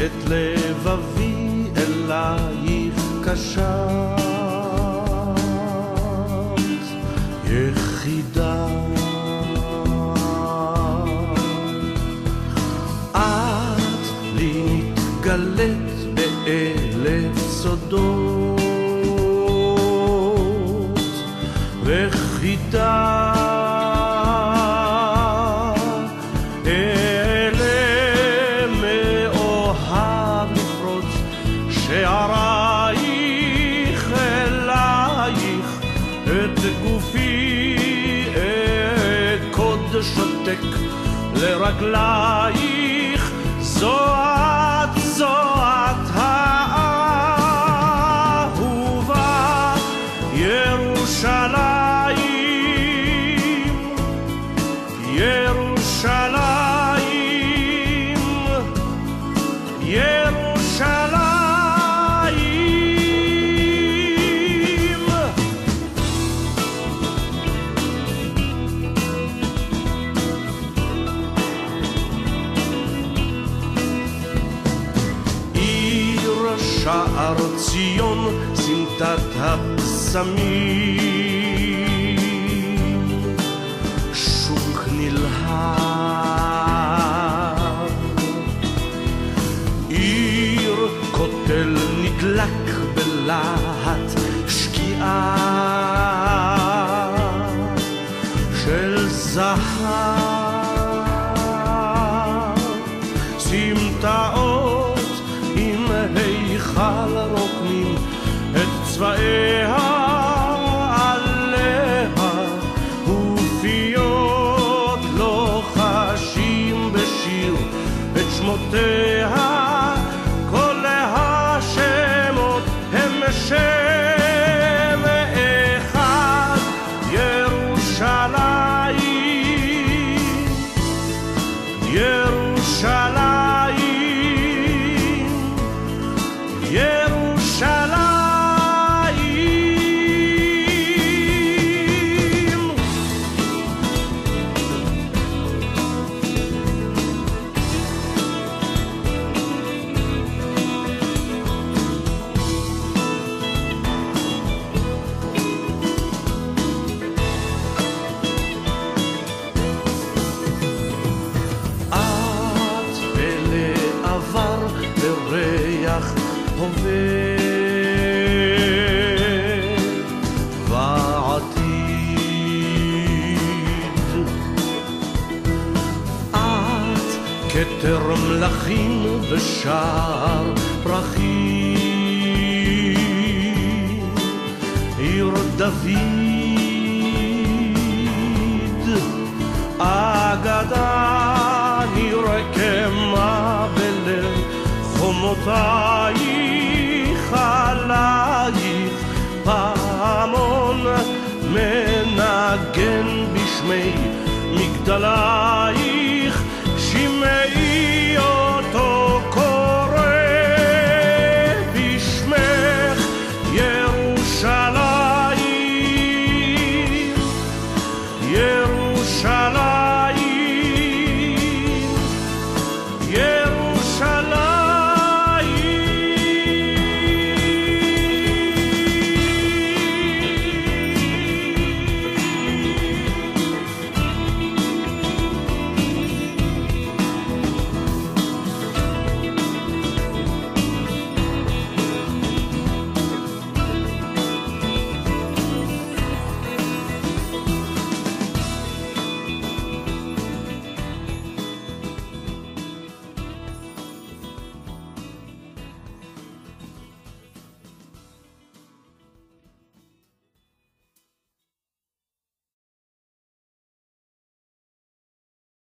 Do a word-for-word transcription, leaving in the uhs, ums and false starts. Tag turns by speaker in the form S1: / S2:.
S1: את לבבי אלייך קשרת, יחידה. את לי מתגלית באלף סודות, וחידה שערייך אלייך את גופי אקוד שותק לרגלייך. זו את, זו את האהובה ירושלים, ירושלים, ירושלים. שער ציון סמטת הבשמים, שוק נלהב, עיר כותל נדלק בלהט שקיעה של זהב, סמטאות היכל רוקמים את צבעיה עליה, ופיות לוחשים בשיר את שמותיה. כל השמות הם שם אחד, ירושלים, ירושלים, ירושלים. את אלה עבר בריח הווה ועתיד, את כתר מלכים ושער פרחים, עיר דוד, אגדה נרקמה בלב חומותייך, עלייך פעמון מנגן בשמי מגדלייך.